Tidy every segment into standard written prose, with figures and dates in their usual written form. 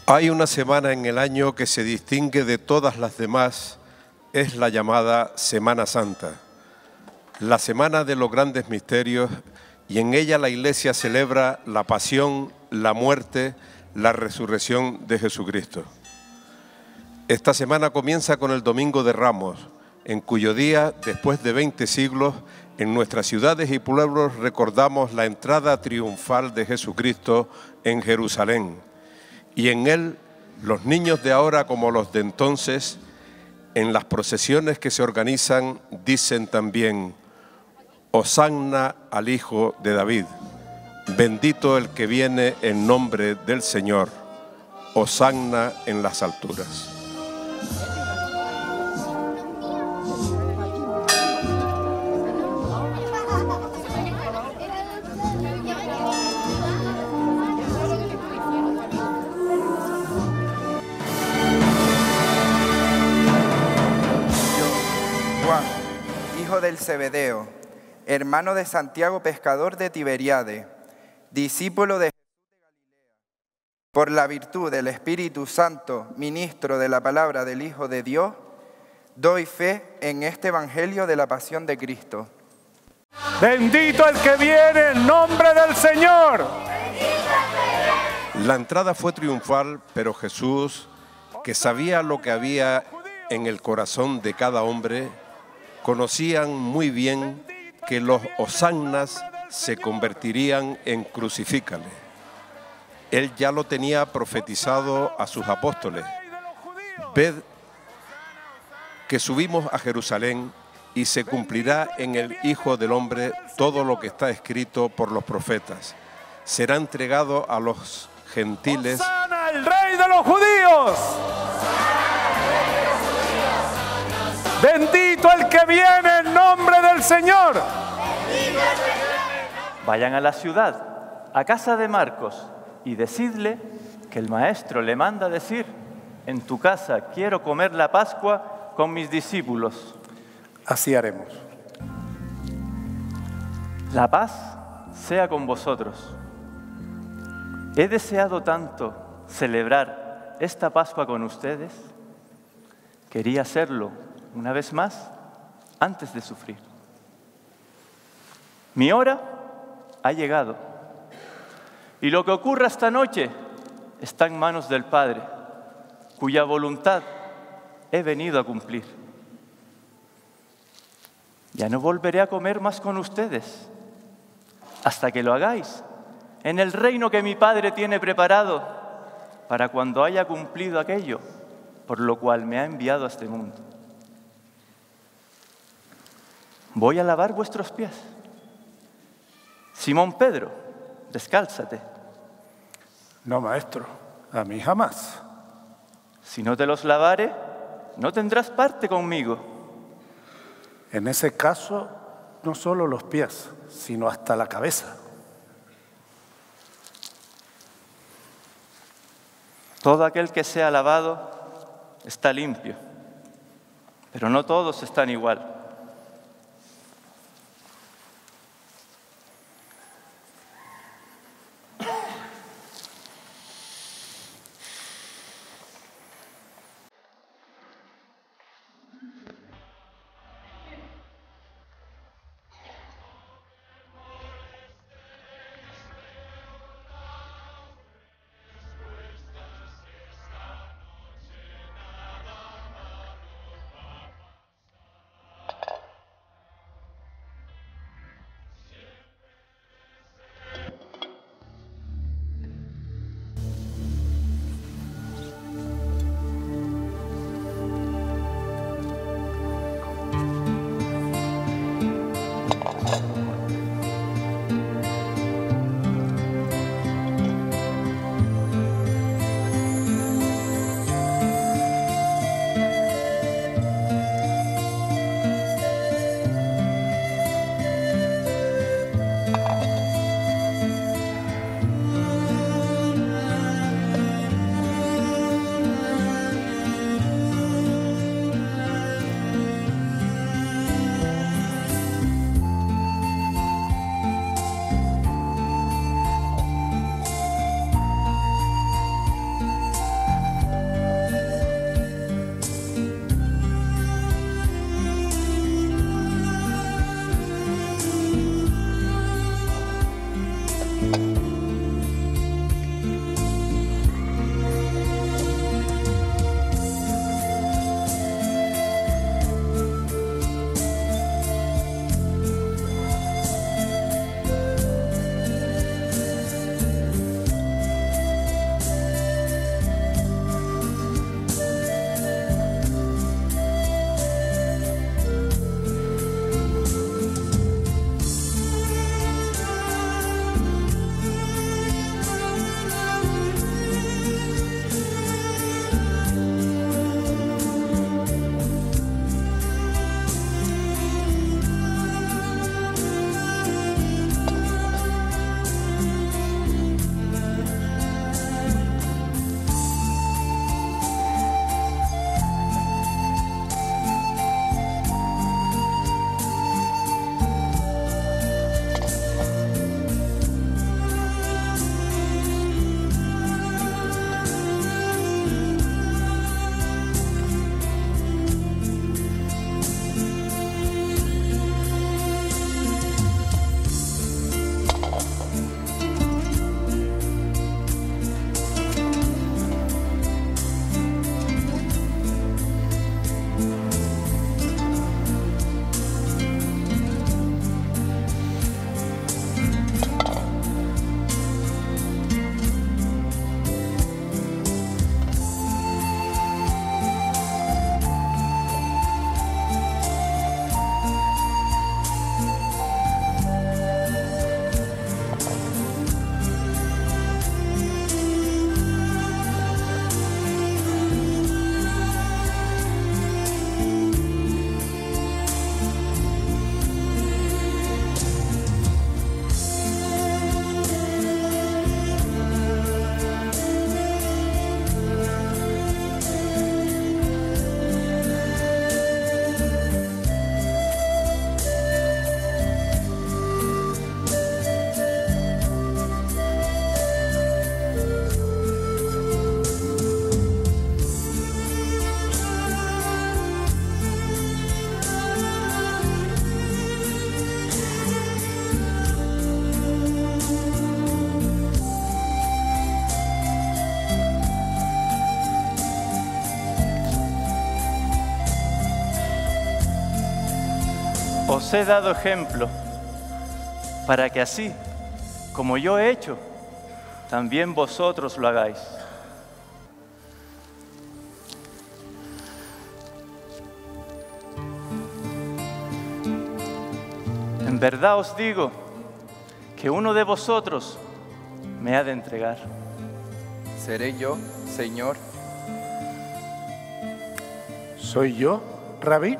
Hay una semana en el año que se distingue de todas las demás, es la llamada Semana Santa, la semana de los grandes misterios, y en ella la Iglesia celebra la pasión, la muerte, la resurrección de Jesucristo. Esta semana comienza con el Domingo de Ramos, en cuyo día, después de 20 siglos, en nuestras ciudades y pueblos recordamos la entrada triunfal de Jesucristo en Jerusalén. Y en él, los niños de ahora como los de entonces, en las procesiones que se organizan, dicen también: Hosanna al Hijo de David, bendito el que viene en nombre del Señor, Hosanna en las alturas. Del Zebedeo, hermano de Santiago, pescador de Tiberiade, discípulo de Jesús de Galilea, por la virtud del Espíritu Santo, ministro de la palabra del Hijo de Dios, doy fe en este Evangelio de la pasión de Cristo. Bendito el que viene en nombre del Señor. La entrada fue triunfal, pero Jesús, que sabía lo que había en el corazón de cada hombre, conocían muy bien que los hosannas se convertirían en crucifícale. Él ya lo tenía profetizado a sus apóstoles. Ved que subimos a Jerusalén y se cumplirá en el Hijo del Hombre todo lo que está escrito por los profetas. Será entregado a los gentiles. ¡Hosana, el Rey de los judíos! ¡Bendito el que viene en nombre del Señor! Vayan a la ciudad, a casa de Marcos, y decidle que el Maestro le manda decir: en tu casa quiero comer la Pascua con mis discípulos. Así haremos. La paz sea con vosotros. He deseado tanto celebrar esta Pascua con ustedes. Quería hacerlo una vez más, antes de sufrir. Mi hora ha llegado, y lo que ocurra esta noche está en manos del Padre, cuya voluntad he venido a cumplir. Ya no volveré a comer más con ustedes, hasta que lo hagáis en el reino que mi Padre tiene preparado, para cuando haya cumplido aquello por lo cual me ha enviado a este mundo. Voy a lavar vuestros pies. Simón Pedro, descálzate. No, maestro, a mí jamás. Si no te los lavare, no tendrás parte conmigo. En ese caso, no solo los pies, sino hasta la cabeza. Todo aquel que sea lavado está limpio, pero no todos están igual. Os he dado ejemplo para que así, como yo he hecho, también vosotros lo hagáis. En verdad os digo que uno de vosotros me ha de entregar. ¿Seré yo, Señor? ¿Soy yo, Rabí?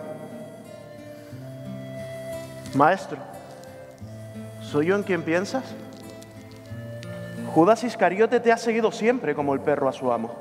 Maestro, ¿soy yo en quien piensas? Judas Iscariote te ha seguido siempre como el perro a su amo.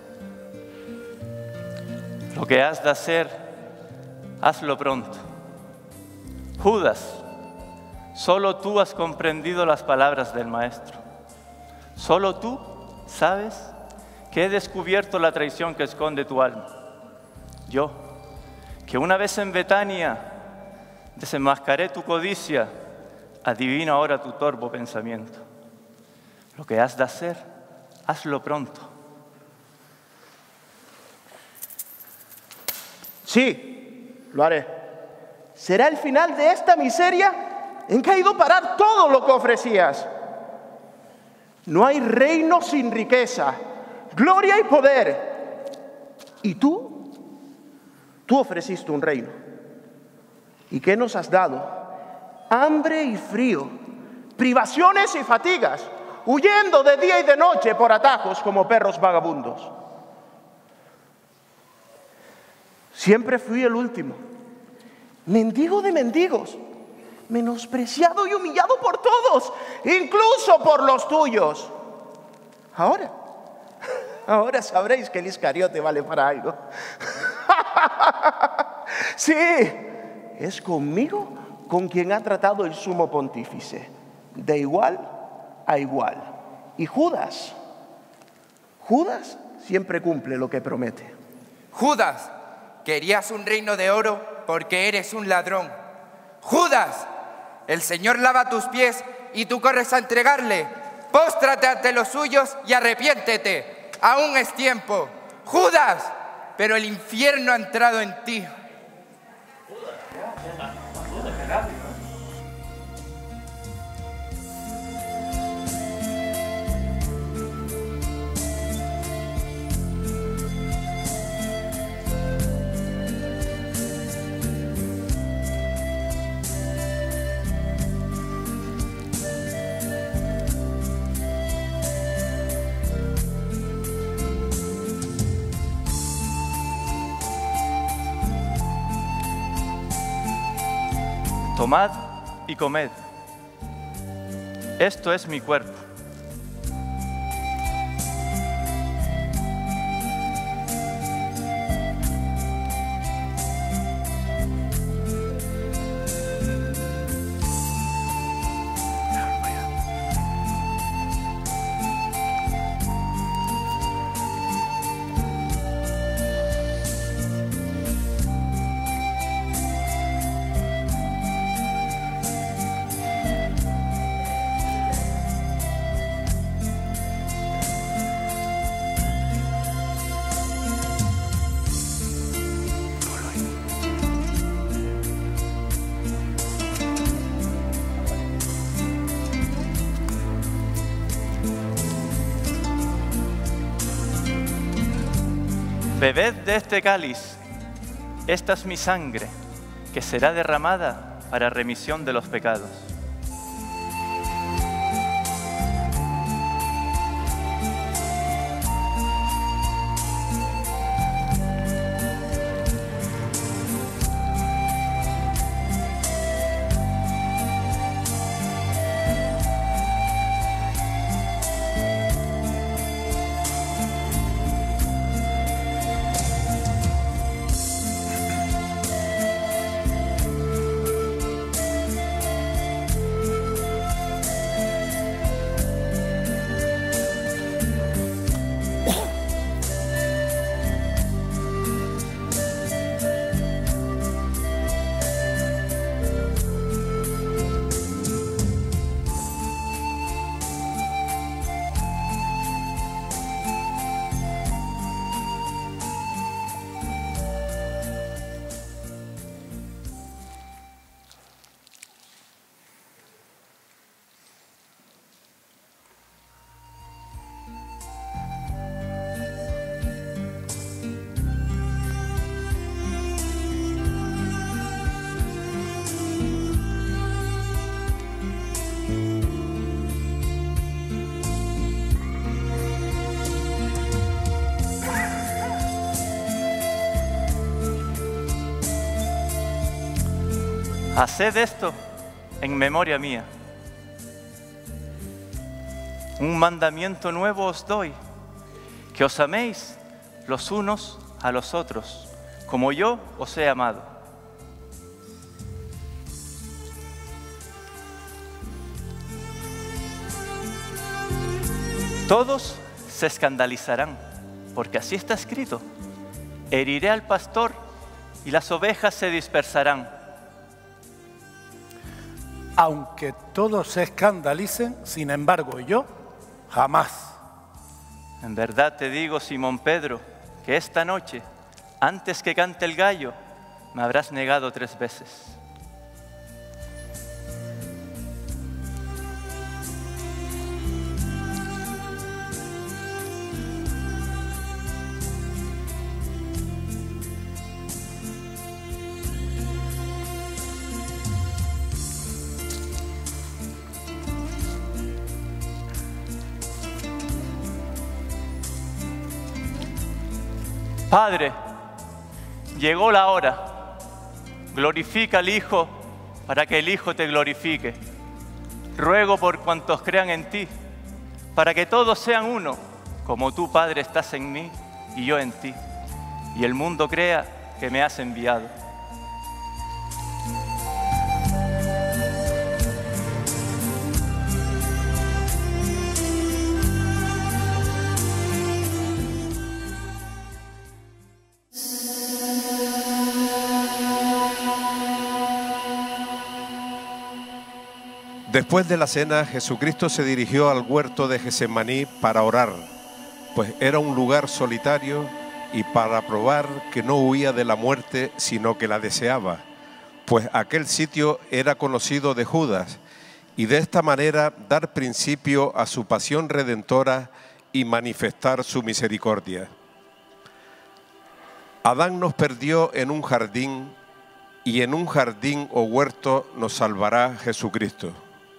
Lo que has de hacer, hazlo pronto. Judas, solo tú has comprendido las palabras del Maestro. Solo tú sabes que he descubierto la traición que esconde tu alma. Yo, que una vez en Betania desenmascaré tu codicia, adivino ahora tu torvo pensamiento. Lo que has de hacer, hazlo pronto. Sí, lo haré. Será el final de esta miseria en que ha ido a parar todo lo que ofrecías. No hay reino sin riqueza, gloria y poder. Y tú ofreciste un reino. ¿Y qué nos has dado? Hambre y frío, privaciones y fatigas, huyendo de día y de noche por atajos como perros vagabundos. Siempre fui el último, mendigo de mendigos, menospreciado y humillado por todos, incluso por los tuyos. Ahora sabréis que el Iscariote vale para algo. Sí, es conmigo con quien ha tratado el sumo pontífice, de igual a igual. Y Judas siempre cumple lo que promete. Judas, querías un reino de oro porque eres un ladrón. Judas, el Señor lava tus pies y tú corres a entregarle. Póstrate ante los suyos y arrepiéntete. Aún es tiempo. Judas, pero el infierno ha entrado en ti. Tomad y comed. Esto es mi cuerpo. Bebed de este cáliz, esta es mi sangre, que será derramada para remisión de los pecados. Haced esto en memoria mía. Un mandamiento nuevo os doy, que os améis los unos a los otros, como yo os he amado. Todos se escandalizarán, porque así está escrito: heriré al pastor y las ovejas se dispersarán. Aunque todos se escandalicen, sin embargo, yo jamás. En verdad te digo, Simón Pedro, que esta noche, antes que cante el gallo, me habrás negado 3 veces. Padre, llegó la hora. Glorifica al Hijo para que el Hijo te glorifique. Ruego por cuantos crean en ti, para que todos sean uno, como tú, Padre, estás en mí y yo en ti, y el mundo crea que me has enviado. Después de la cena, Jesucristo se dirigió al huerto de Getsemaní para orar, pues era un lugar solitario, y para probar que no huía de la muerte, sino que la deseaba, pues aquel sitio era conocido de Judas, y de esta manera dar principio a su pasión redentora y manifestar su misericordia. Adán nos perdió en un jardín, y en un jardín o huerto nos salvará Jesucristo.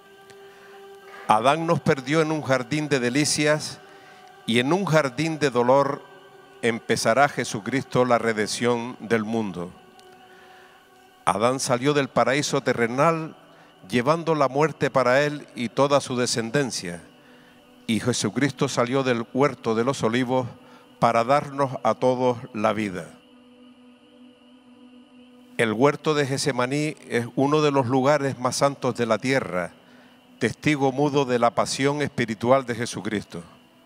Adán nos perdió en un jardín de delicias, y en un jardín de dolor empezará Jesucristo la redención del mundo. Adán salió del paraíso terrenal llevando la muerte para él y toda su descendencia, y Jesucristo salió del huerto de los olivos para darnos a todos la vida. El huerto de Getsemaní es uno de los lugares más santos de la tierra, testigo mudo de la pasión espiritual de Jesucristo.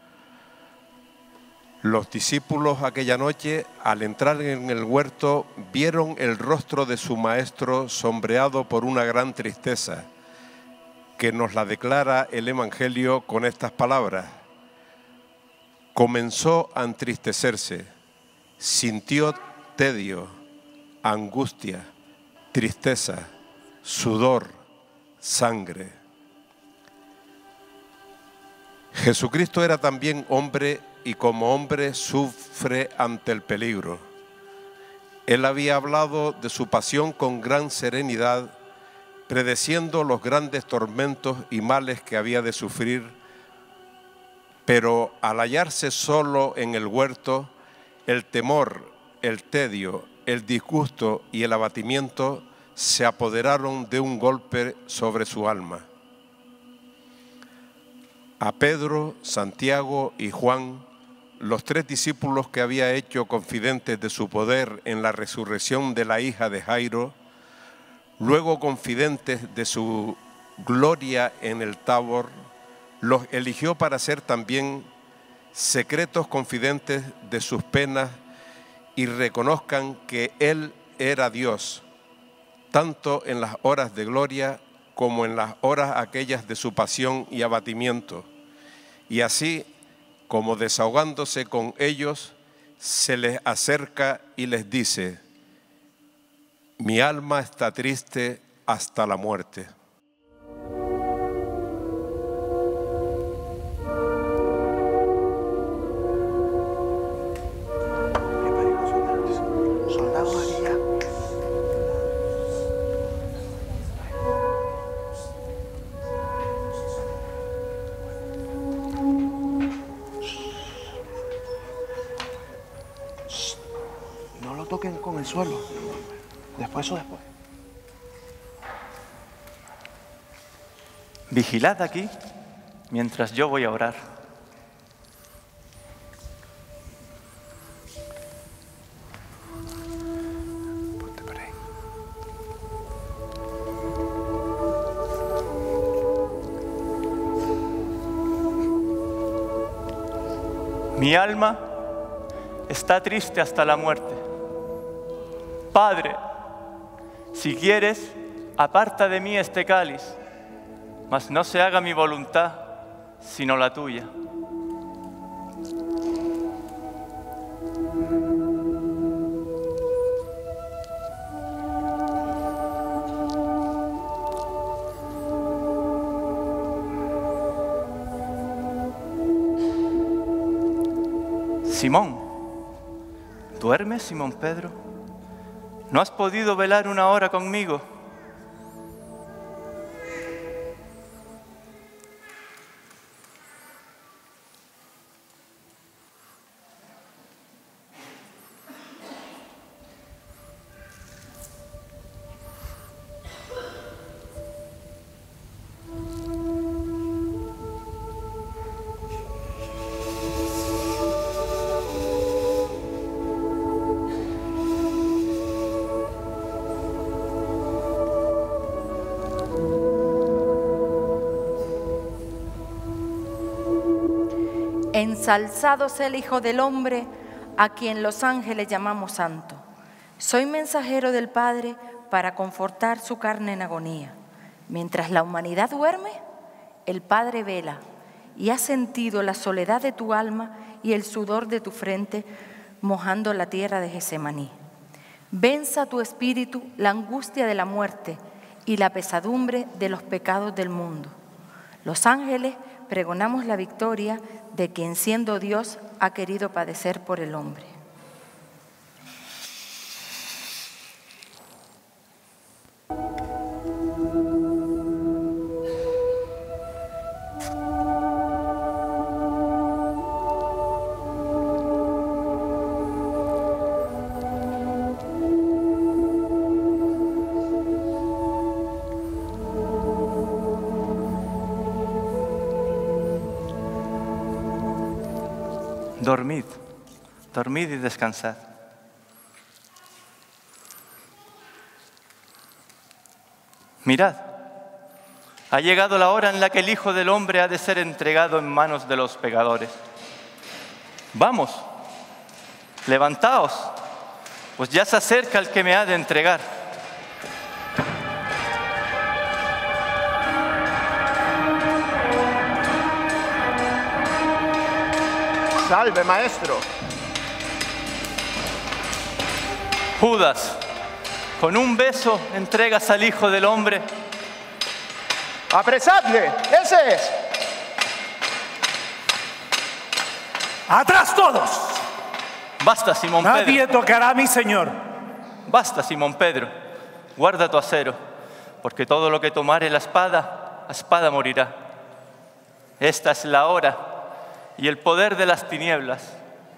Los discípulos aquella noche, al entrar en el huerto, vieron el rostro de su maestro sombreado por una gran tristeza, que nos la declara el Evangelio con estas palabras: comenzó a entristecerse, sintió tedio, angustia, tristeza, sudor, sangre. Jesucristo era también hombre, y como hombre sufre ante el peligro. Él había hablado de su pasión con gran serenidad, predeciendo los grandes tormentos y males que había de sufrir, pero al hallarse solo en el huerto, el temor, el tedio, el disgusto y el abatimiento se apoderaron de un golpe sobre su alma. A Pedro, Santiago y Juan, los 3 discípulos que había hecho confidentes de su poder en la resurrección de la hija de Jairo, luego confidentes de su gloria en el Tabor, los eligió para ser también secretos confidentes de sus penas y reconozcan que Él era Dios, tanto en las horas de gloria como en las horas aquellas de su pasión y abatimiento. Y así, como desahogándose con ellos, se les acerca y les dice: mi alma está triste hasta la muerte. No lo toquen con el suelo. Después. Vigilad aquí mientras yo voy a orar. Ponte por ahí. Mi alma está triste hasta la muerte. Padre, si quieres, aparta de mí este cáliz, mas no se haga mi voluntad, sino la tuya. Simón, ¿duermes, Simón Pedro? ¿No has podido velar una hora conmigo? Ensalzado sea el Hijo del Hombre, a quien los ángeles llamamos santo. Soy mensajero del Padre para confortar su carne en agonía. Mientras la humanidad duerme, el Padre vela y ha sentido la soledad de tu alma y el sudor de tu frente mojando la tierra de Getsemaní. Venza tu espíritu la angustia de la muerte y la pesadumbre de los pecados del mundo. Los ángeles pregonamos la victoria de quien siendo Dios ha querido padecer por el hombre. Dormid, dormid y descansad. Mirad, ha llegado la hora en la que el Hijo del Hombre ha de ser entregado en manos de los pecadores. Vamos, levantaos, pues ya se acerca el que me ha de entregar. Salve, maestro. Judas, con un beso entregas al Hijo del Hombre. ¡Apresadle! ¡Ese es! ¡Atrás todos! Basta, Simón Pedro. Nadie tocará a mi Señor. Basta, Simón Pedro. Guarda tu acero, porque todo lo que tomare la espada morirá. Esta es la hora y el poder de las tinieblas.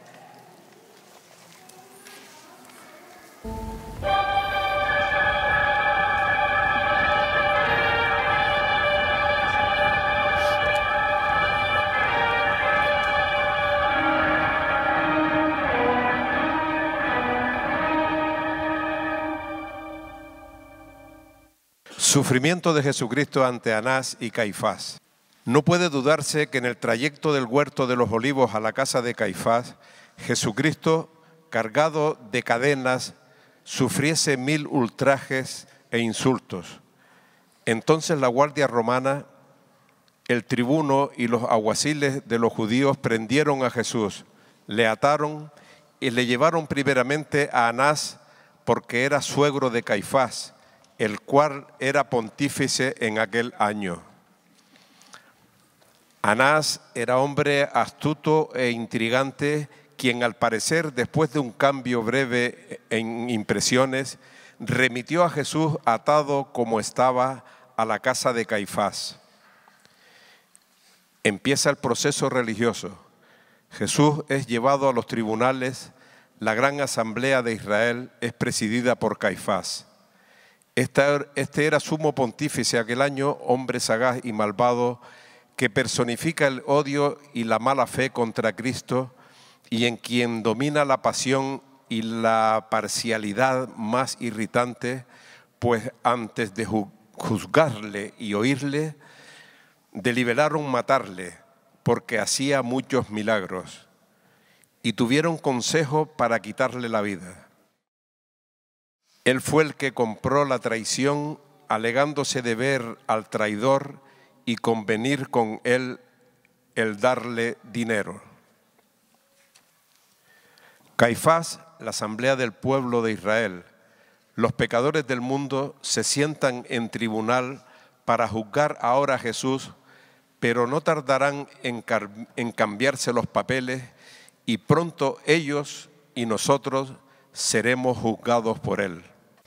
Sufrimiento de Jesucristo ante Anás y Caifás. No puede dudarse que en el trayecto del huerto de los olivos a la casa de Caifás, Jesucristo, cargado de cadenas, sufriese 1000 ultrajes e insultos. Entonces la guardia romana, el tribuno y los alguaciles de los judíos prendieron a Jesús, le ataron y le llevaron primeramente a Anás porque era suegro de Caifás, el cual era pontífice en aquel año. Anás era hombre astuto e intrigante, quien al parecer, después de un cambio breve en impresiones, remitió a Jesús atado como estaba a la casa de Caifás. Empieza el proceso religioso. Jesús es llevado a los tribunales. La gran asamblea de Israel es presidida por Caifás. Este era sumo pontífice aquel año, hombre sagaz y malvado, que personifica el odio y la mala fe contra Cristo y en quien domina la pasión y la parcialidad más irritante, pues antes de juzgarle y oírle, deliberaron matarle, porque hacía muchos milagros, y tuvieron consejo para quitarle la vida. Él fue el que compró la traición, alegándose deber al traidor y convenir con él el darle dinero. Caifás, la asamblea del pueblo de Israel, los pecadores del mundo se sientan en tribunal para juzgar ahora a Jesús, pero no tardarán en cambiarse los papeles y pronto ellos y nosotros seremos juzgados por él.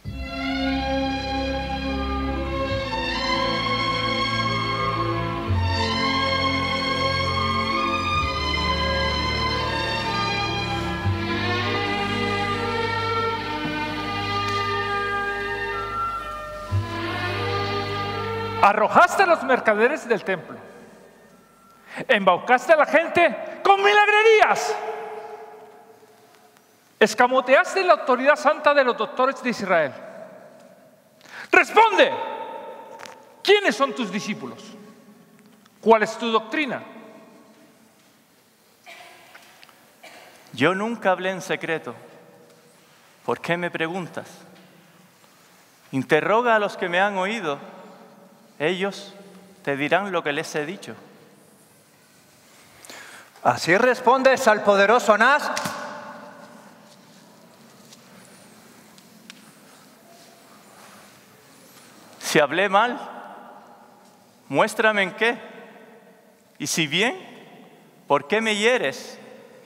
Arrojaste a los mercaderes del templo. Embaucaste a la gente con milagrerías. Escamoteaste la autoridad santa de los doctores de Israel. Responde. ¿Quiénes son tus discípulos? ¿Cuál es tu doctrina? Yo nunca hablé en secreto. ¿Por qué me preguntas? Interroga a los que me han oído. Ellos te dirán lo que les he dicho. ¿Así respondes al poderoso Anás? Si hablé mal, muéstrame en qué. Y si bien, ¿por qué me hieres?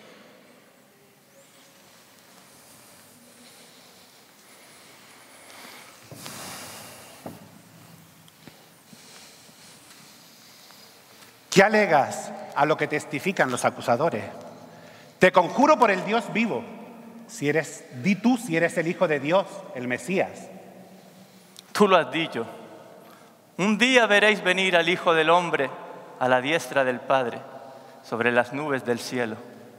¿Qué alegas a lo que testifican los acusadores? Te conjuro por el Dios vivo. Di tú si eres el Hijo de Dios, el Mesías. Tú lo has dicho. Un día veréis venir al Hijo del Hombre a la diestra del Padre, sobre las nubes del cielo.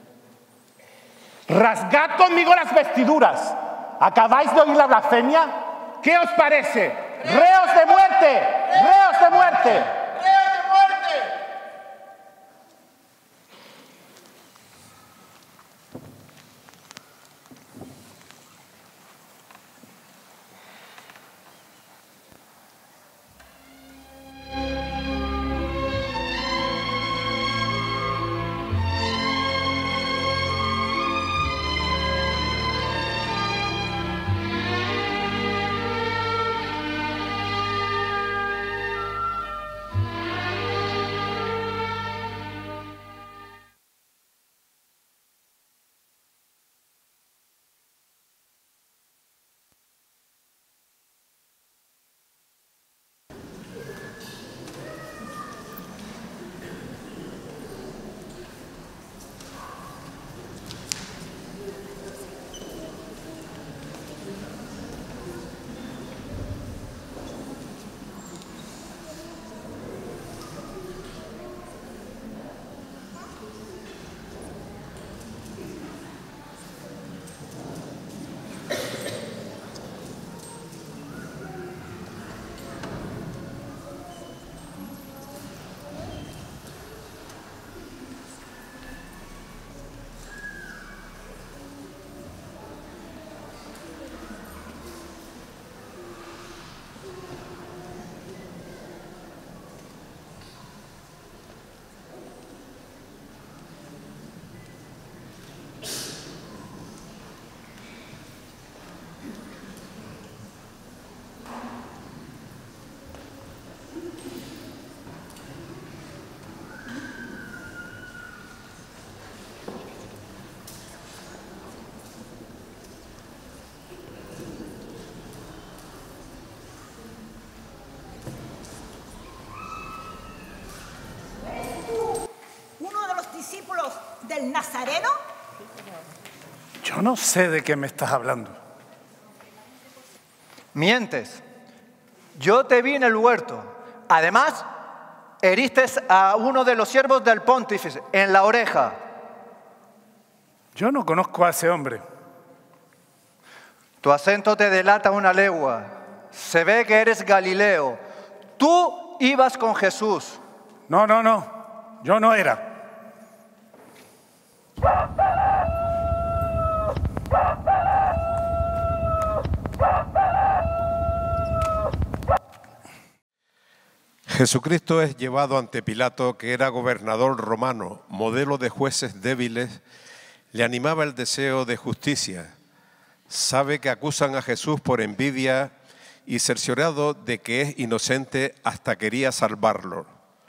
Rasgad conmigo las vestiduras. ¿Acabáis de oír la blasfemia? ¿Qué os parece? ¡Reos de muerte! ¡Reos de muerte! discípulos del Nazareno? Yo no sé de qué me estás hablando. Mientes. Yo te vi en el huerto. Además, heriste a uno de los siervos del pontífice en la oreja. Yo no conozco a ese hombre. Tu acento te delata una legua. Se ve que eres Galileo. Tú ibas con Jesús. No. Yo no era. Jesucristo es llevado ante Pilato, que era gobernador romano, modelo de jueces débiles. Le animaba el deseo de justicia. Sabe que acusan a Jesús por envidia y cerciorado de que es inocente, hasta quería salvarlo.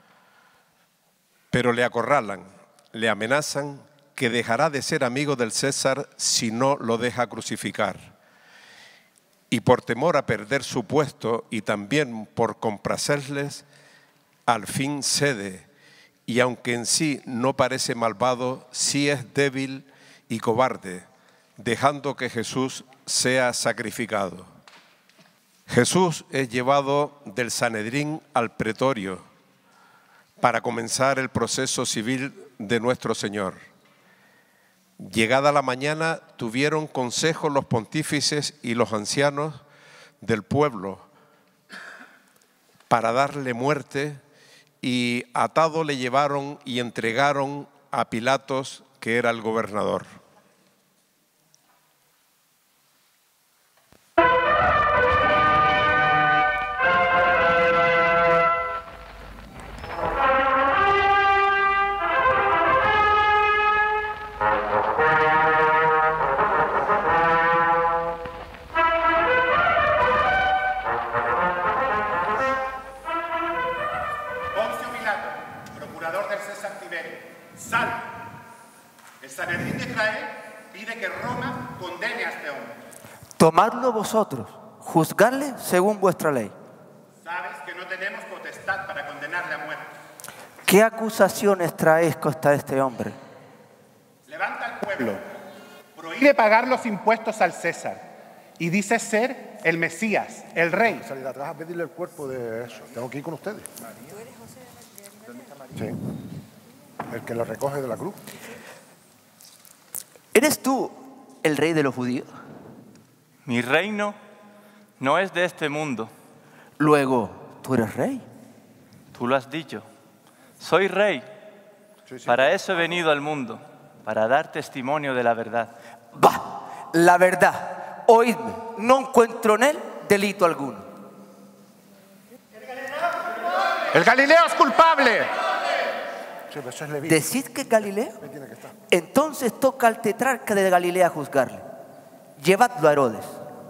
Pero le acorralan, le amenazan que dejará de ser amigo del César si no lo deja crucificar. Y por temor a perder su puesto y también por complacerles, al fin cede, y aunque en sí no parece malvado, sí es débil y cobarde, dejando que Jesús sea sacrificado. Jesús es llevado del Sanedrín al pretorio para comenzar el proceso civil de nuestro Señor. Llegada la mañana, tuvieron consejo los pontífices y los ancianos del pueblo para darle muerte, y atado le llevaron y entregaron a Pilatos, que era el gobernador. Tomadlo vosotros, juzgadle según vuestra ley. Sabes que no tenemos potestad para condenarle a muerte. ¿Qué acusaciones traéis contra este hombre? Levanta al pueblo, prohíbe pagar los impuestos al César y dice ser el Mesías, el Rey. Salir atrás a pedirle el cuerpo de eso. Tengo que ir con ustedes. ¿Tú eres José Sí, el que lo recoge de la cruz. ¿Eres tú el rey de los judíos? Mi reino no es de este mundo. Luego, ¿tú eres rey? Tú lo has dicho. Soy rey. Sí. Para eso he venido al mundo, para dar testimonio de la verdad. Va, la verdad. Oídme, no encuentro en él delito alguno. ¡El Galileo es culpable! Sí, pero eso es Leví. ¿Decid que es Galileo? Ahí tiene que estar. Entonces toca al tetrarca de Galilea juzgarle. Llevadlo a Herodes.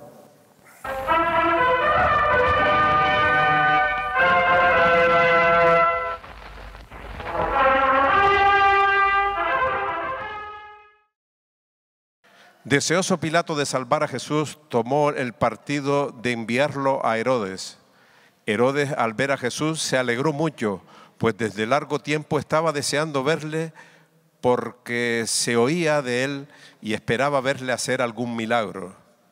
Deseoso Pilato de salvar a Jesús, tomó el partido de enviarlo a Herodes. Herodes, al ver a Jesús, se alegró mucho, pues desde largo tiempo estaba deseando verle, porque se oía de él y esperaba verle hacer algún milagro.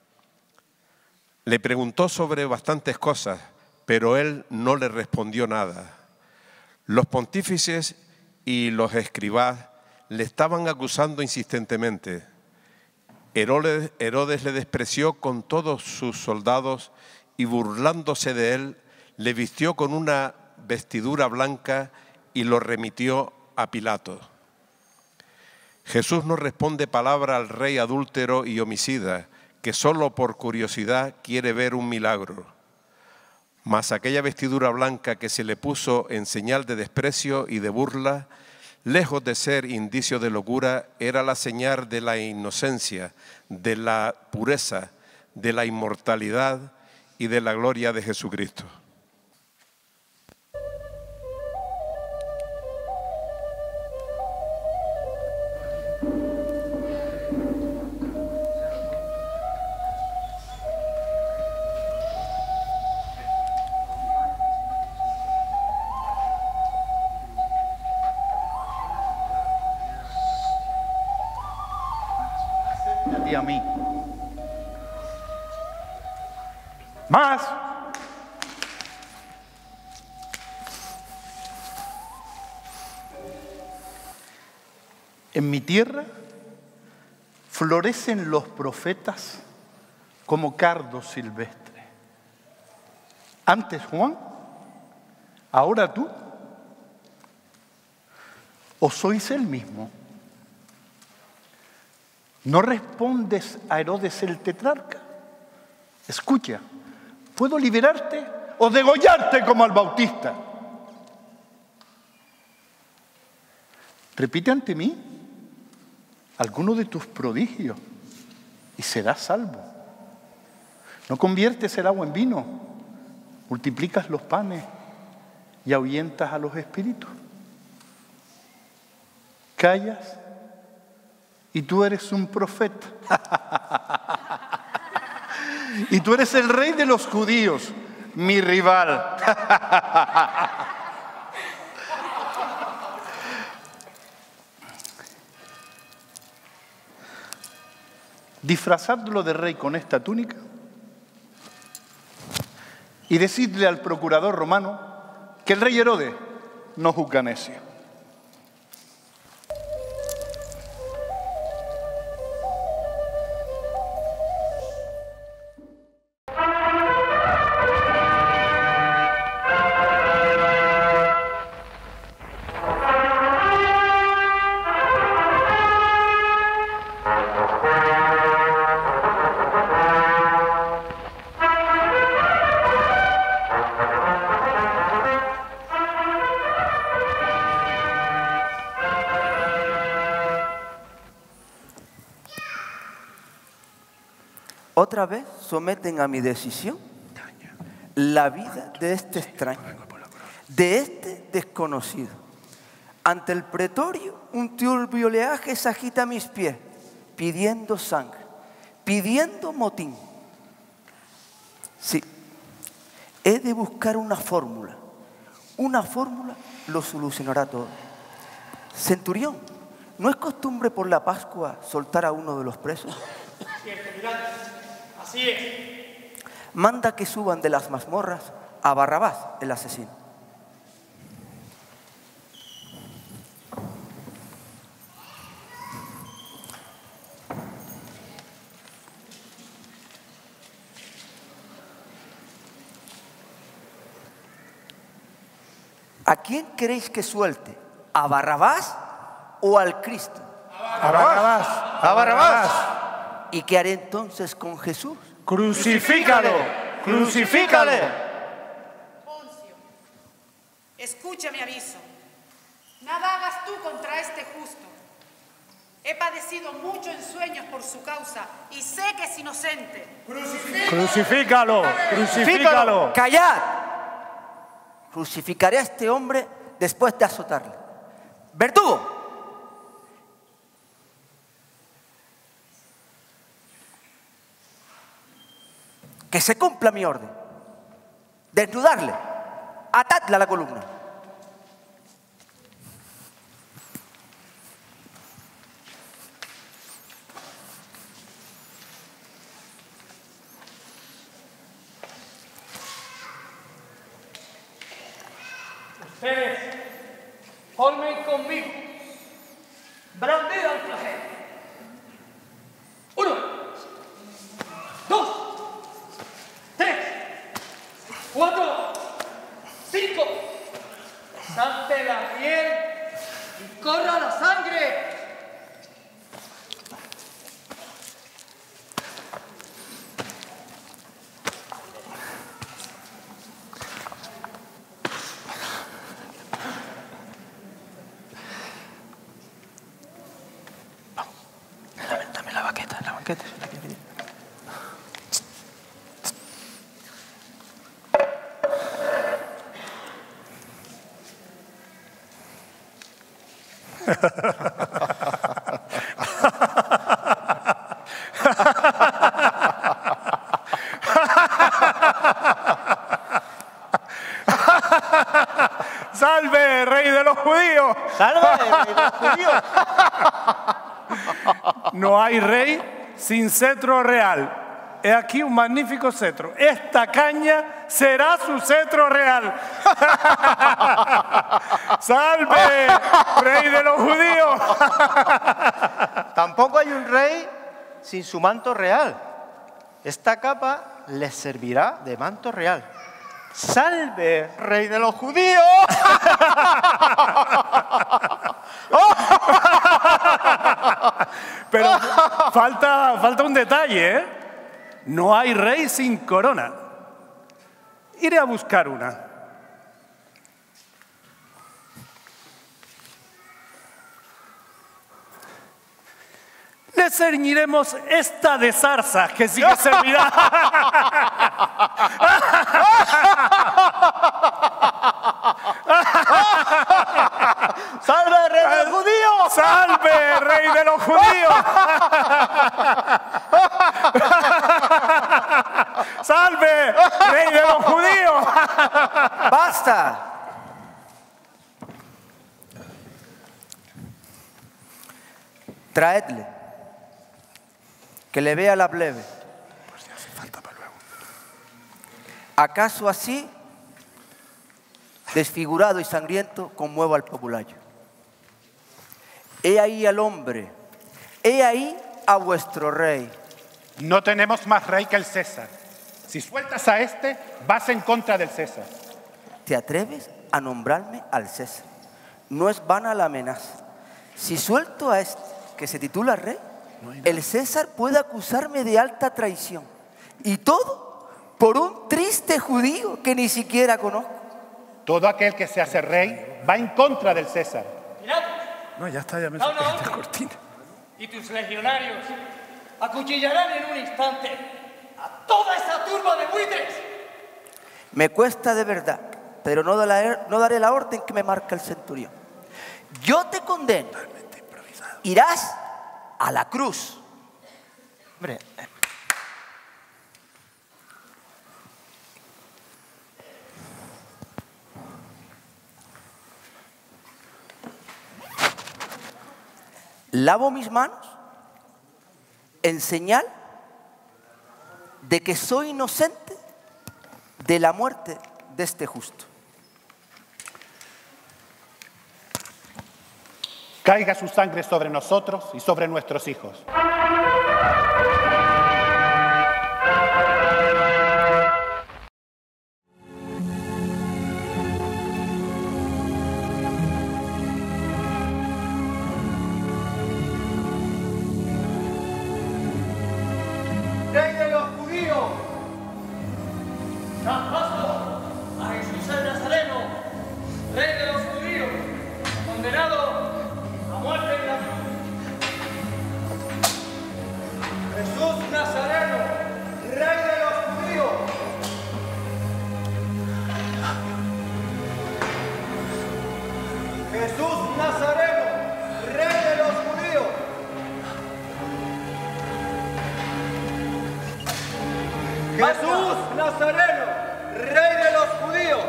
Le preguntó sobre bastantes cosas, pero él no le respondió nada. Los pontífices y los escribas le estaban acusando insistentemente. Herodes le despreció con todos sus soldados y, burlándose de él, le vistió con una vestidura blanca y lo remitió a Pilato. Jesús no responde palabra al rey adúltero y homicida, que solo por curiosidad quiere ver un milagro. Mas aquella vestidura blanca que se le puso en señal de desprecio y de burla, lejos de ser indicio de locura, era la señal de la inocencia, de la pureza, de la inmortalidad y de la gloria de Jesucristo. Y a mí. Más. En mi tierra florecen los profetas como cardos silvestres. Antes Juan, ahora tú. ¿O sois el mismo? ¿No respondes a Herodes el tetrarca? Escucha, ¿puedo liberarte o degollarte como al Bautista? Repite ante mí alguno de tus prodigios y serás salvo. No conviertes el agua en vino, multiplicas los panes y ahuyentas a los espíritus. Callas y tú eres un profeta. Y tú eres el rey de los judíos, mi rival. Disfrazadlo de rey con esta túnica y decidle al procurador romano que el rey Herodes no juzga necio. Otra vez someten a mi decisión la vida de este extraño, de este desconocido. Ante el pretorio, un turbio oleaje se agita a mis pies, pidiendo sangre, pidiendo motín. Sí, he de buscar una fórmula. Una fórmula lo solucionará todo. Centurión, ¿no es costumbre por la Pascua soltar a uno de los presos? Así es. Manda que suban de las mazmorras a Barrabás, el asesino. ¿A quién queréis que suelte? ¿A Barrabás o al Cristo? A Barrabás. A Barrabás. ¿Y qué haré entonces con Jesús? ¡Crucifícalo! ¡Crucifícalo! Poncio, escucha mi aviso. Nada hagas tú contra este justo. He padecido mucho en sueños por su causa y sé que es inocente. ¡Crucifícalo! ¡Crucifícalo! ¡Callad! Crucificaré a este hombre después de azotarle. ¡Verdugo! Que se cumpla mi orden. Desnudarle. Atadle a la columna. Ustedes, formen conmigo. Branded al flagelo. 1, 2, 3, 4, 5. Salte la piel y corra la sangre. Dame la baqueta, la baqueta. ¡Salve, rey de los judíos! ¡Salve, rey de los judíos! No hay rey sin cetro real. He aquí un magnífico cetro. Esta caña será su cetro real. ¡Salve, rey de los judíos! Tampoco hay un rey sin su manto real. Esta capa les servirá de manto real. ¡Salve, rey de los judíos! Pero falta un detalle, ¿eh? No hay rey sin corona. Iré a buscar una. Le ceñiremos esta de zarza, que sí que servirá. ¡Salve, rey de los judíos! ¡Salve, rey de los judíos! ¡Salve, rey de los judíos! ¡Basta! Traedle, que le vea la plebe. ¿Acaso así, desfigurado y sangriento, conmuevo al populacho? He ahí al hombre, he ahí a vuestro rey. No tenemos más rey que el César. Si sueltas a este, vas en contra del César. ¿Te atreves a nombrarme al César? No es vana la amenaza. Si suelto a este, que se titula rey, el César puede acusarme de alta traición. Y todo por un triste judío que ni siquiera conozco. Todo aquel que se hace rey va en contra del César. No, ya está, ya me saqué esta cortina. Y tus legionarios acuchillarán en un instante a toda esa turba de buitres. Me cuesta de verdad, pero no daré la orden que me marca el centurión. Yo te condeno. Irás a la cruz. Hombre, lavo mis manos en señal de que soy inocente de la muerte de este justo. Caiga su sangre sobre nosotros y sobre nuestros hijos. ¡Rey de los judíos! ¡Dan paso a Jesús el Nazareno! ¡Rey de los judíos! ¡Condenado a muerte en la cruz! ¡Jesús Nazareno! ¡Rey de los judíos! ¡Jesús Nazareno! ¡Rey de los judíos! ¡Jesús Nazareno, Rey de los judíos!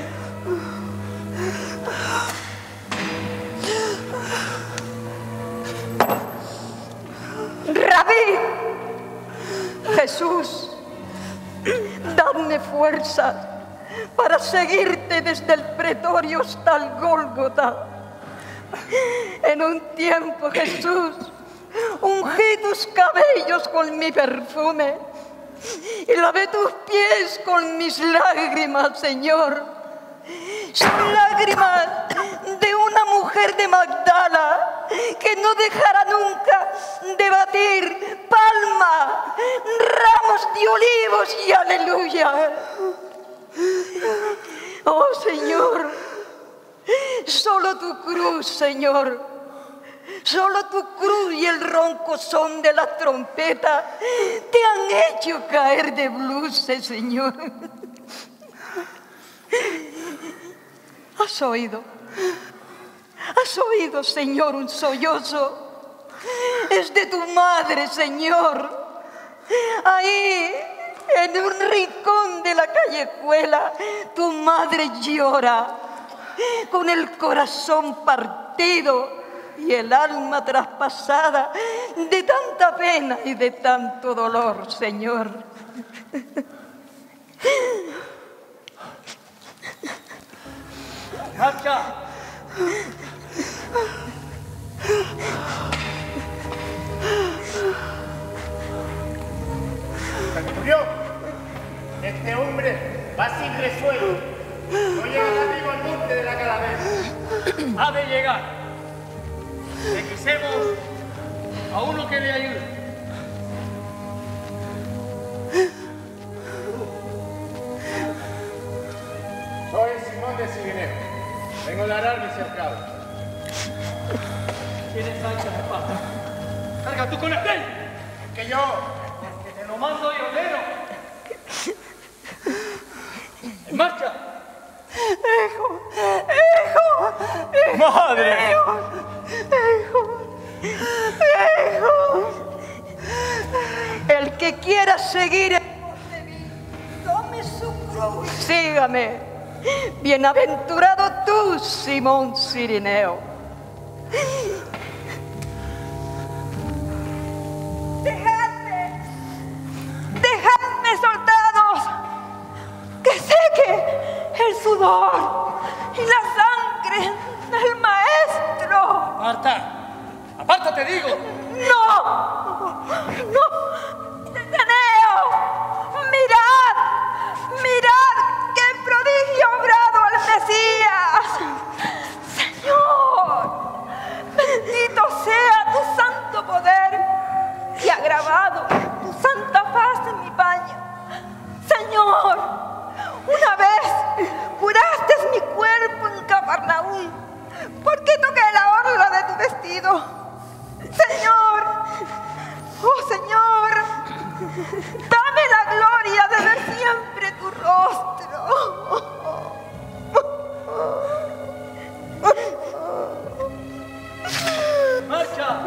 Rabí, Jesús, dame fuerzas para seguirte desde el pretorio hasta el Gólgota. En un tiempo, Jesús, ungí tus cabellos con mi perfume y lavé tus pies con mis lágrimas, Señor. Son lágrimas de una mujer de Magdala que no dejará nunca de batir palma, ramos de olivos y aleluya. Oh, Señor, solo tu cruz, Señor. Solo tu cruz y el ronco son de la trompeta te han hecho caer de bruces, Señor. ¿Has oído? ¿Has oído, Señor, un sollozo? Es de tu madre, Señor. Ahí, en un rincón de la callejuela, tu madre llora con el corazón partido y el alma traspasada de tanta pena y de tanto dolor, Señor. ¡Marcha! Centurión, este hombre va sin resuello. No llegará vivo al monte de la calavera. Ha de llegar. Requisemos a uno que le ayude. Soy Simón de Cirineo. Vengo de arar mi cercado. ¿Tienes ancha de espada? ¡Carga tú con el rey! Que yo. Porque te lo mando y ordeno. ¡En marcha! ¡Hijo! ¡Hijo! ¡Hijo! ¡Madre! ¡Hijo! El que quiera seguir en pos de mí, tome su cruz y sígame. Bienaventurado tú, Simón Cirineo. Dejadme, soldados, que seque el sudor y la sangre del maestro. ¡Marta! ¡Apártate, digo! ¡No! ¡No! ¡Cirineo! ¡Mirad! ¡Mirad qué prodigio ha obrado al Mesías! ¡Señor! Bendito sea tu santo poder que ha grabado tu santa faz en mi paño. Señor, una vez curaste mi cuerpo en Cafarnaúm. ¿Por qué toqué la orla de tu vestido? Señor, oh Señor, dame la gloria de ver siempre tu rostro. ¡Marcha!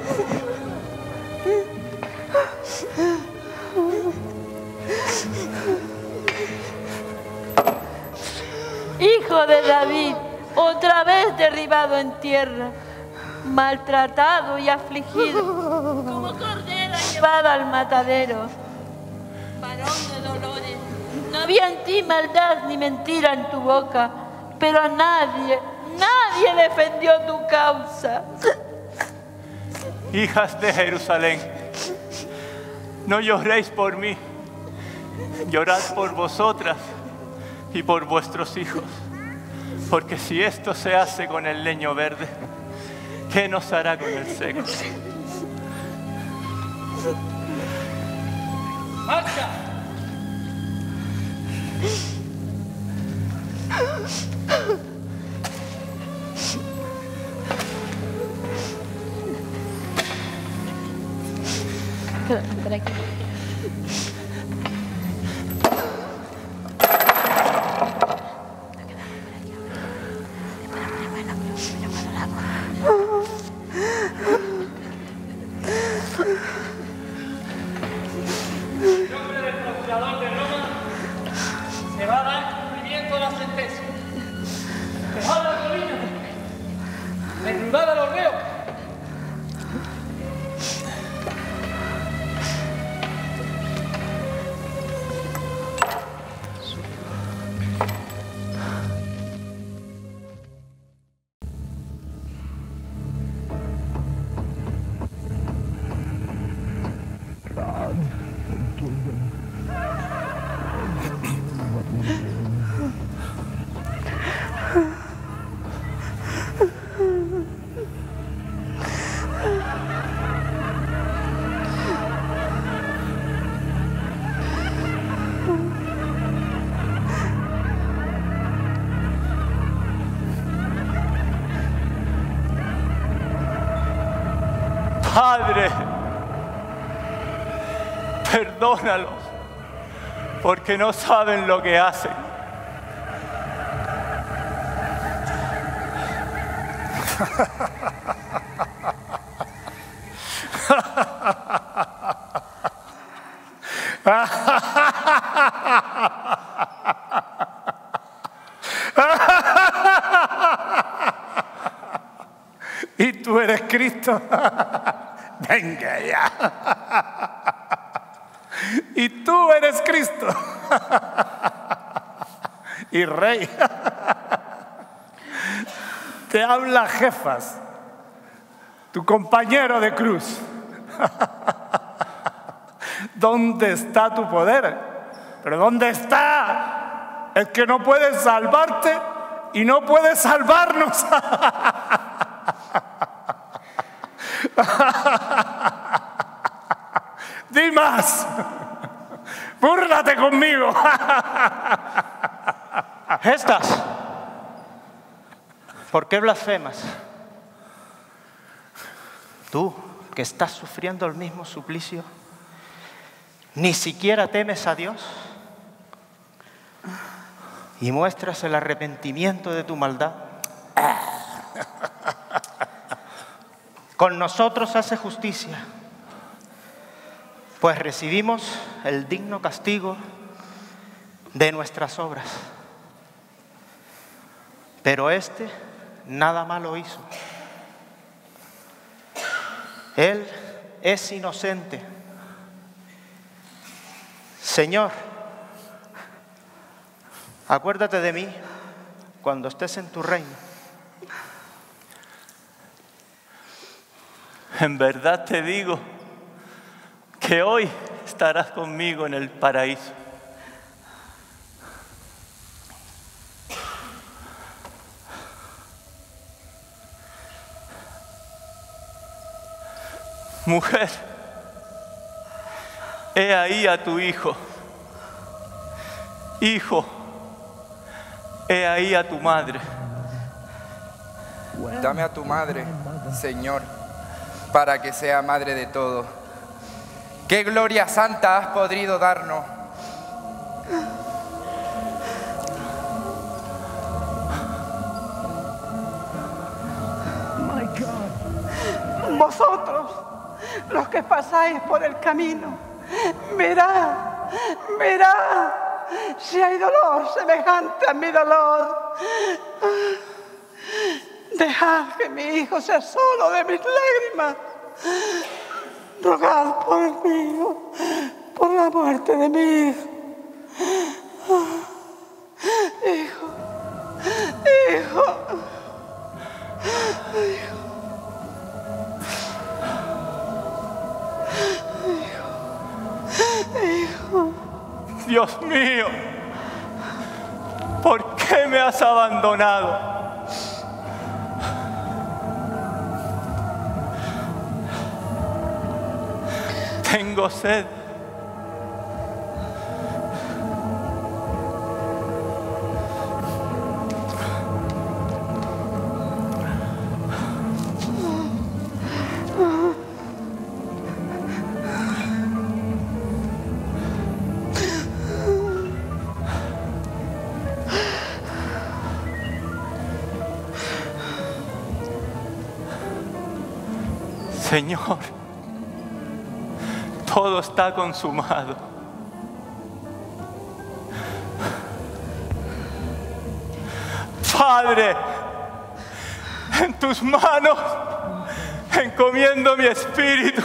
Hijo de David, otra vez derribado en tierra, maltratado y afligido, como cordera llevado al matadero. Varón de dolores, no había en ti maldad ni mentira en tu boca, pero nadie defendió tu causa. Hijas de Jerusalén, no lloréis por mí, llorad por vosotras y por vuestros hijos, porque si esto se hace con el leño verde, ¿qué nos hará con el seco? ¡Marcha! Por aquí. En nombre del procurador de Roma, se va a dar cumplimiento a la sentencia. Dejad la colina, derribad a los reos. Padre, perdónalos, porque no saben lo que hacen. ¿Y tú eres Cristo? Venga ya. ¿Y tú eres Cristo? Y Rey. Te habla Jefas, tu compañero de cruz. ¿Dónde está tu poder? ¿Pero dónde está? Es que no puedes salvarte y no puedes salvarnos. Di más. Búrlate conmigo. Gestas, ¿por qué blasfemas? Tú, que estás sufriendo el mismo suplicio, ¿ni siquiera temes a Dios? ¿Y muestras el arrepentimiento de tu maldad? Con nosotros hace justicia, pues recibimos el digno castigo de nuestras obras. Pero este nada malo hizo. Él es inocente. Señor, acuérdate de mí cuando estés en tu reino. En verdad te digo que hoy estarás conmigo en el paraíso. Mujer, he ahí a tu hijo. Hijo, he ahí a tu madre. Dame a tu madre, Señor, para que sea madre de todo. ¿Qué gloria santa has podido darnos? Vosotros, los que pasáis por el camino, mirad, mirad, si hay dolor semejante a mi dolor. Dejad que mi hijo sea solo de mis lágrimas. Rogad por mí, por la muerte de mi hijo. Hijo, hijo, hijo. Hijo. Dios mío, ¿por qué me has abandonado? Tengo sed. Señor, todo está consumado. Padre, en tus manos encomiendo mi espíritu.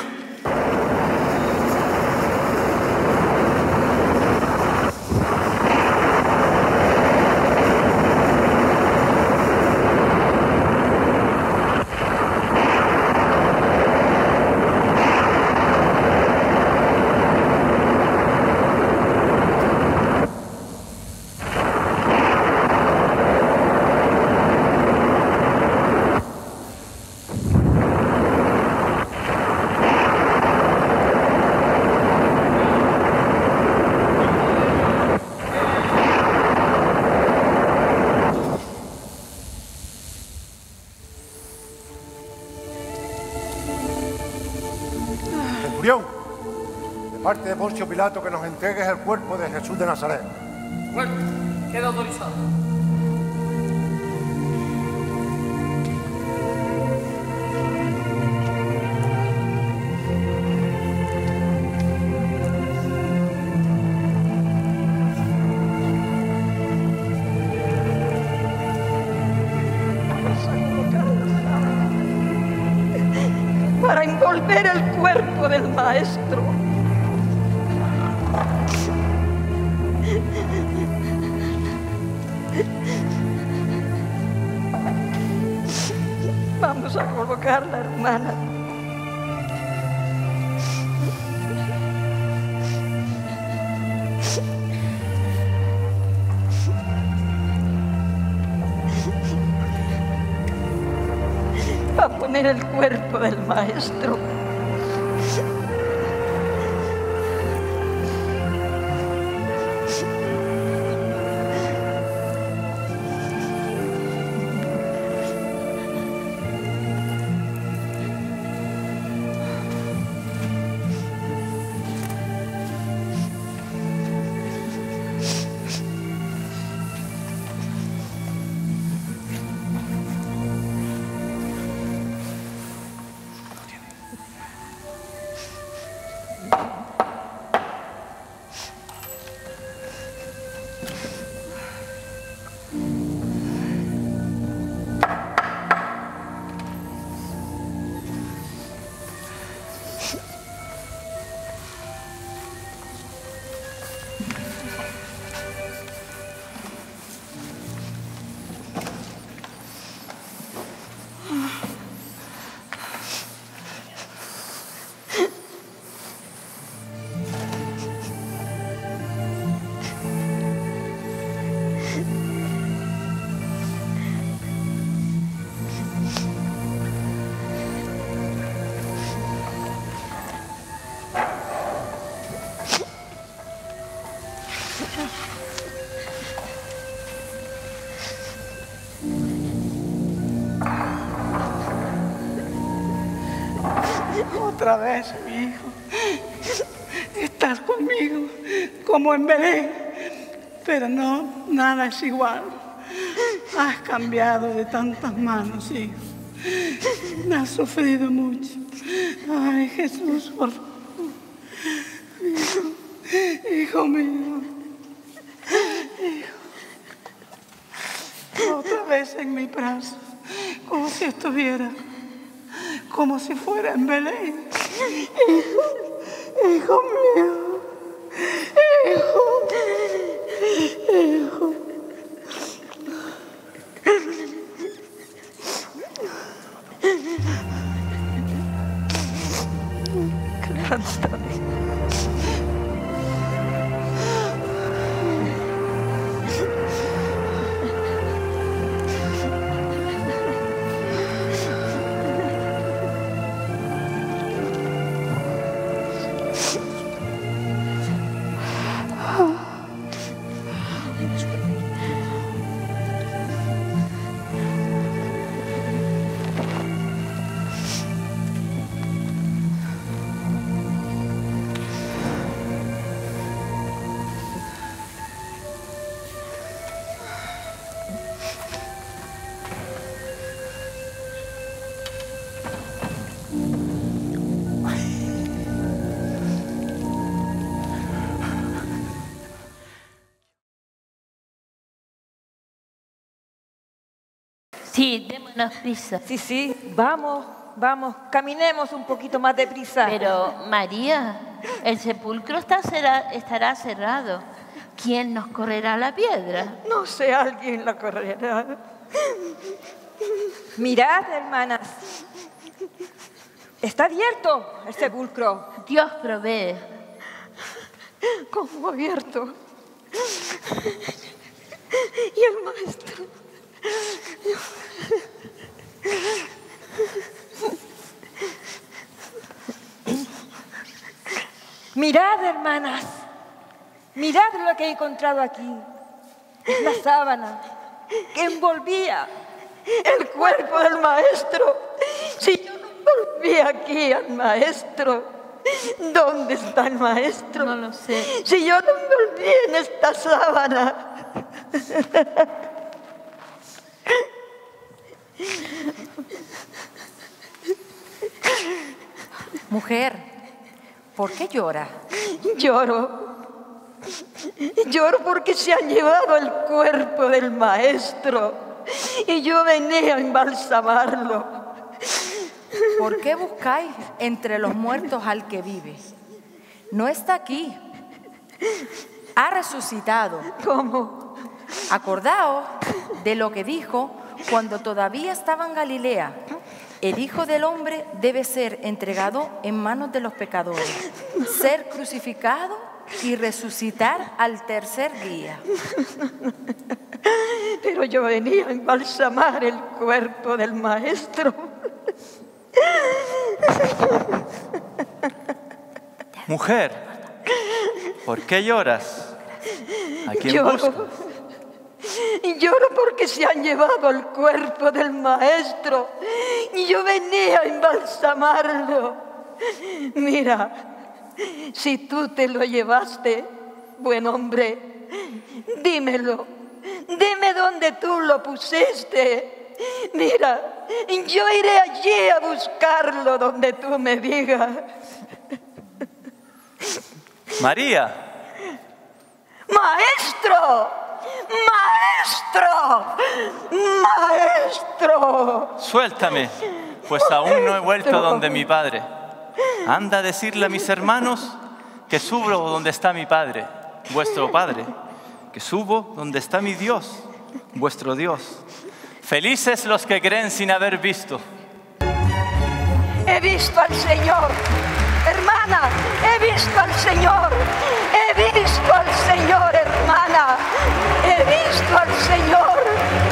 Centurión, de parte de Poncio Pilato, que nos entregues el cuerpo de Jesús de Nazaret. Bueno, queda autorizado. Para envolver el cuerpo del Maestro. Vamos a colocarla, hermana. Va a poner el cuerpo del maestro. Otra vez, mi hijo, estás conmigo como en Belén, pero no, nada es igual. Has cambiado de tantas manos, hijo. Has sufrido mucho. Ay, Jesús, por favor. Hijo mío. Hijo. Otra vez en mi brazo, como si estuviera, como si fuera en Belén. Hijo mío. Hijo. Sí, démonos prisa. Sí, vamos, caminemos un poquito más deprisa. Pero, María, el sepulcro estará cerrado. ¿Quién nos correrá la piedra? No sé, alguien la correrá. Mirad, hermanas. Está abierto el sepulcro. Dios provee. ¿Cómo abierto? Y el maestro. Mirad, hermanas, mirad lo que he encontrado aquí. Es la sábana que envolvía el cuerpo del maestro. Si yo no envolví aquí al maestro, ¿dónde está el maestro? No lo sé. Si yo no envolví en esta sábana. Mujer, ¿por qué llora? Lloro porque se han llevado el cuerpo del maestro y yo venía a embalsamarlo. ¿Por qué buscáis entre los muertos al que vive? No está aquí. Ha resucitado. ¿Cómo? Acordaos de lo que dijo cuando todavía estaba en Galilea, El Hijo del Hombre debe ser entregado en manos de los pecadores, ser crucificado y resucitar al tercer día. Pero yo venía a embalsamar el cuerpo del Maestro. Mujer, ¿por qué lloras? ¿A quién buscas? Lloro porque se han llevado el cuerpo del Maestro y yo venía a embalsamarlo. Mira, si tú te lo llevaste, buen hombre, dímelo. Dime dónde tú lo pusiste. Mira, yo iré allí a buscarlo donde tú me digas. María. ¡Maestro! ¡Maestro! ¡Maestro! Suéltame, pues aún no he vuelto donde mi Padre. Anda a decirle a mis hermanos que subo donde está mi Padre, vuestro Padre, que subo donde está mi Dios, vuestro Dios. Felices los que creen sin haber visto. He visto al Señor, hermana, he visto al Señor, he visto al Señor, hermana, he visto al Señor.